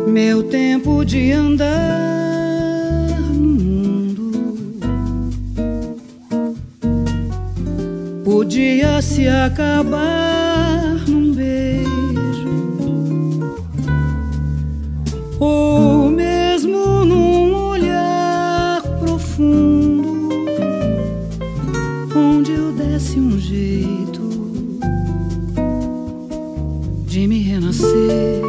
Meu tempo de andar no mundo podia se acabar num beijo, ou mesmo num olhar profundo, onde eu desse um jeito de me renascer.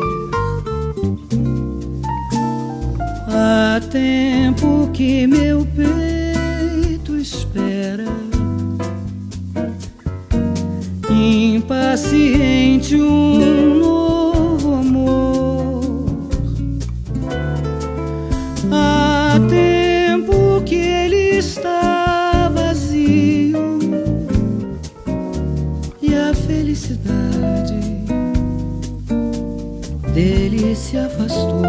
Há tempo que meu peito espera, impaciente, um novo amor. Há tempo que ele está vazio e a felicidade dele se afastou.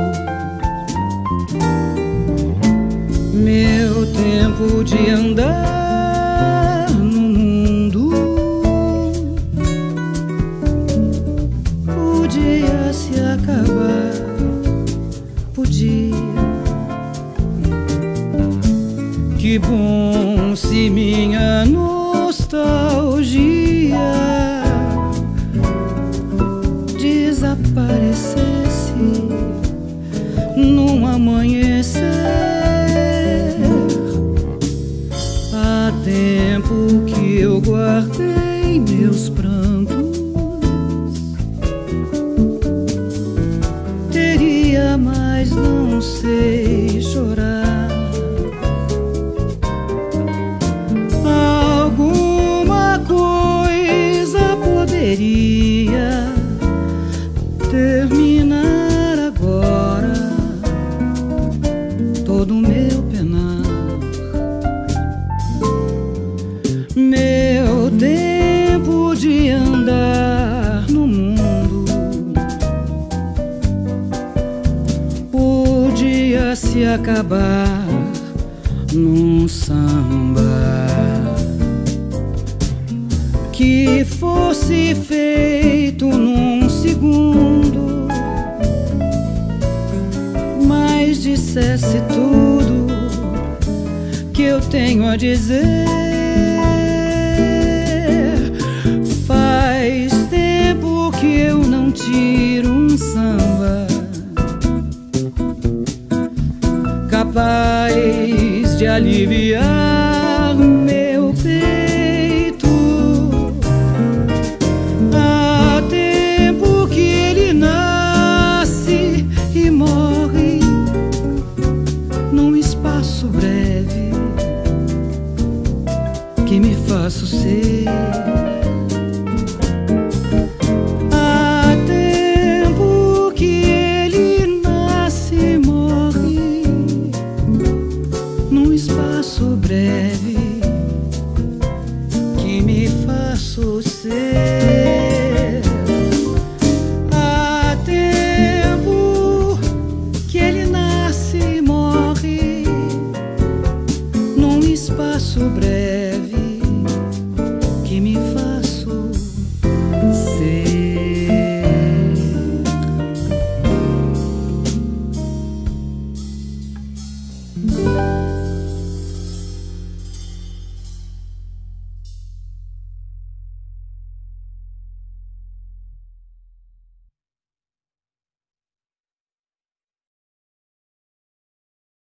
Meu tempo de andar no mundo podia se acabar, podia. Que bom se minha nostalgia desaparecesse num amanhecer. Há tempo que eu guardei meus prantos, teria, mas não sei chorar. Alguma coisa poderia terminar agora todo o meu penar. Meu tempo de andar no mundo podia se acabar num samba que fosse feito num segundo, mas dissesse tudo que eu tenho a dizer. Faz tempo que eu não tiro um samba capaz de aliviar